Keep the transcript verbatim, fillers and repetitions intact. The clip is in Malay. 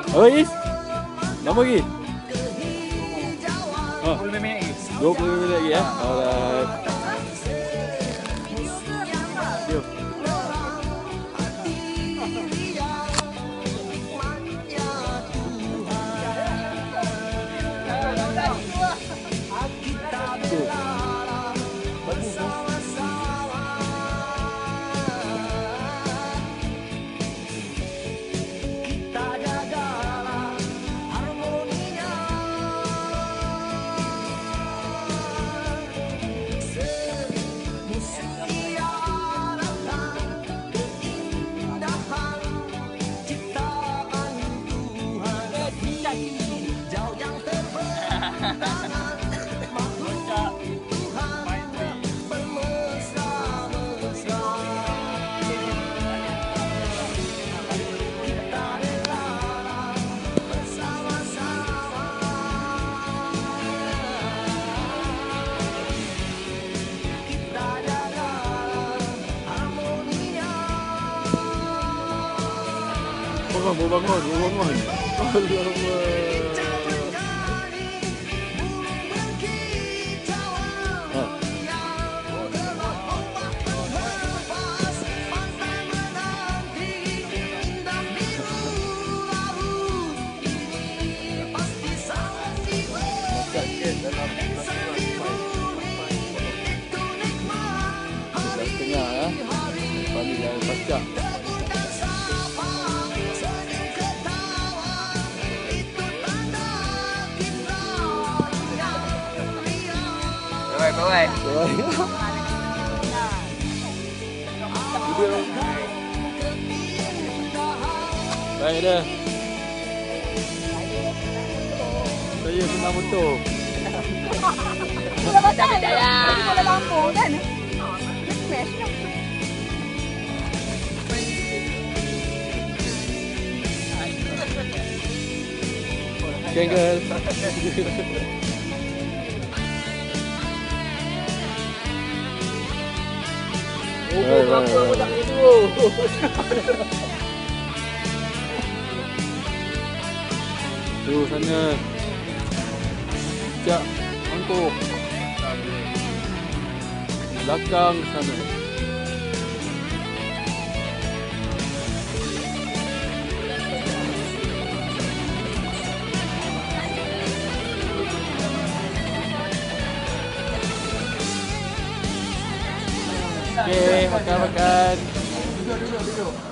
Oh, Is. Lama lagi? dua puluh minit lagi. dua puluh minit lagi ya. Alright. Yuk. Bangun, bangun, bangun. Setengah ya. Panggil pasca. Bye bye. Baik dah. Saya senang motor. Sudah baca dah. Tadi pada lampu kan? Smash. Genggal. Oh, berapa budak itu? Tu sana. Sekejap. Angkuk. Belakang sana. Okey, makan-makan. Duduk, duduk, duduk.